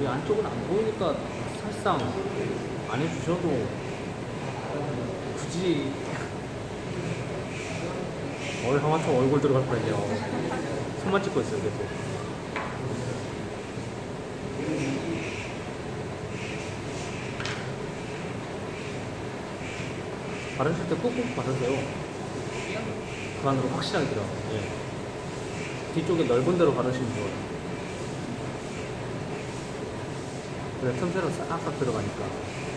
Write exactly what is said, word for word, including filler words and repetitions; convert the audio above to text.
이 안쪽은 안 보이니까 사실상 안 해주셔도 굳이 얼 하마터 얼굴 들어갈 뻔했네요. 손만 찍고 있어요 계속. 바르실 때 꾹꾹 바르세요. 그 안으로 확실하게 들어가요. 예. 뒤쪽에 넓은 데로 바르시면 좋아요. 그래 틈새로 싹싹 들어가니까.